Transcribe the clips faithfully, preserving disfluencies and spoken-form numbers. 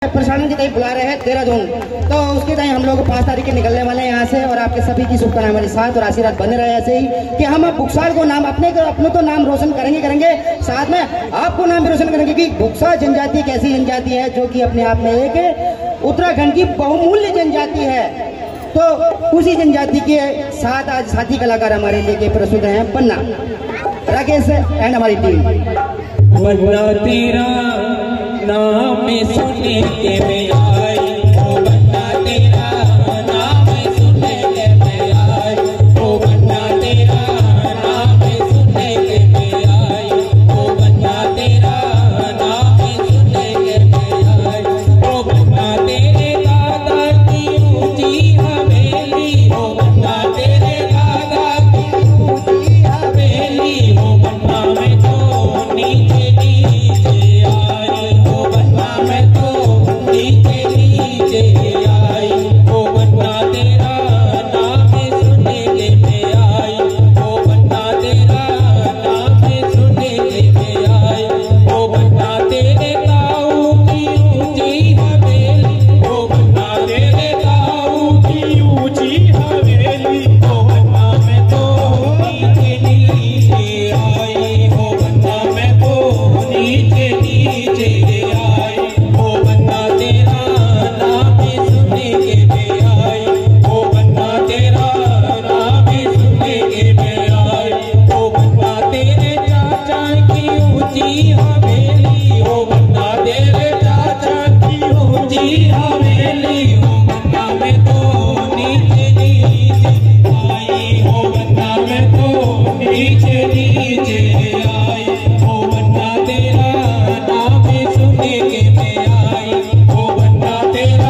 प्रशासन जी कहीं बुला रहे हैं देहरादून, तो उसके टाइम हम लोग पाँच तारीख के निकलने वाले हैं यहाँ से। और आपके सभी की शुभकामनाएं हमारे साथ और आशीर्वाद बने रहे ऐसे ही कि हम बुक्सार को नाम अपने अपने तो नाम रोशन करेंगे करेंगे साथ में आपको नाम भी रोशन करेंगे कि बुक्सार जनजाति एक ऐसी जनजाति है जो कि अपने आप में एक उत्तराखंड की बहुमूल्य जनजाति है। तो उसी जनजाति के साथ आज साथी कलाकार हमारे लेके प्रस्तुत हैं पन्ना, राकेश एंड हमारी टीम। बन्ना तेरा नाम सुने के मैं आई, ओ बन्ना तेरा नाम सुने के मैं आई, ओ बन्ना तेरा नाम सुने के मैं आई, ओ बन्ना तेरा नाम सुने के मैं आई, ओ बन्ना तेरे दादा की ऊंची हवेली, ओ बन्ना तेरे दादा की ऊंची हवेली, ओ बन्ना मैं तो नीचे नीचे आई, ओ बन्ना मैं तो नीचे नीचे आई, ओ बन्ना तेरा नाम सुने के मैं आई, ओ बन्ना तेरा नाम सुने के मैं आई, ओ बन्ना तेरे ताऊ की ऊंची हवेली, ओ बन्ना तेरे ताऊ की ऊंची हवेली, ओ बन्ना मैं तो नीचे नीचे आई, ओ बन्ना मैं तो नीचे नीचे आई, ओ बन्ना तेरा नाम सुने के मैं आई, ओ बन्ना तेरा नाम सुने के मैं आई, ओ बन्ना तेरे चाचा की ऊंची हवेली, ओ बन्ना तेरे चाचा की ऊंची हवेली, ओ बन्ना मैं तो नीचे नीचे आई, ओ बन्ना मैं तो नीचे नीचे आई, ओ बन्ना तेरा नाम सुने के मैं आई, ओ बन्ना तेरा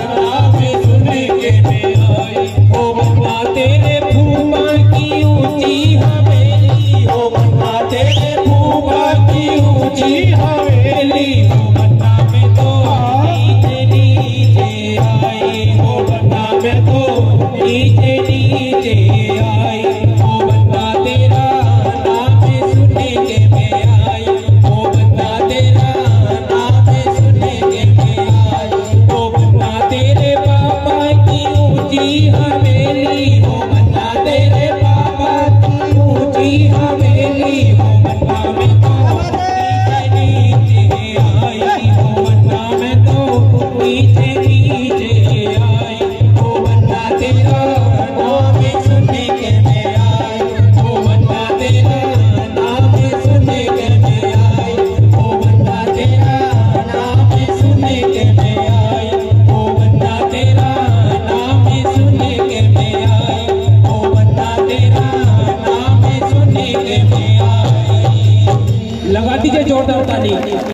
नाम सुने के मैं आई, ओ बन्ना तेरे फूफा की ऊंची हवेली, ओ बन्ना तेरे फूफा की ऊंची हवेली, ओ बन्ना मैं तो नीचे नीचे आई, ओ बन्ना मैं तो नीचे नीचे आई, ओ बन्ना तेरा नाम सुने के मैं आई, ओ बन्ना तेरा नाम सुने के मैं आई, ओ बन्ना तेरे पापा की ऊंची हवेली, ओ बन्ना तेरे पापा की ऊंची हवेली, ओ बन्ना मैं तो नीचे नीचे आई, ओ बन्ना मैं तो नीचे नीचे आई, ओ बन्ना तेरा नाम सुने के मैं आई, ओ बन्ना तेरा नाम सुने के मैं आई, ओ बन्ना तेरा नाम सुने के मैं आई, ओ बन्ना तेरा नाम सुने के मैं आई, ओ बन्ना तेरा नाम सुने के मैं आई। लगा दीजिए जोरदार ताली।